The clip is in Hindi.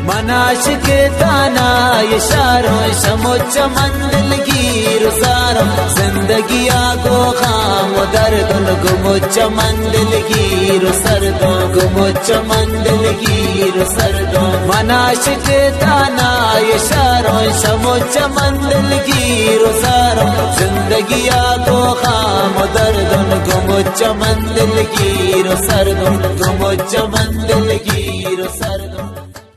मनाश के ताना इशारों समुच मंदिल गिर सारो जिंदगी आगो खाम दर्दन गुमुच मंदिल गिर सरदो गुमुच मंदिल गिर सरदो मनाश के ताना इशारों समुच मंदिल गिर सारो जिंदगी आगो खाम दर्दन गुमुच मंदिल गिर सरदो गुमुच मंदिल गिर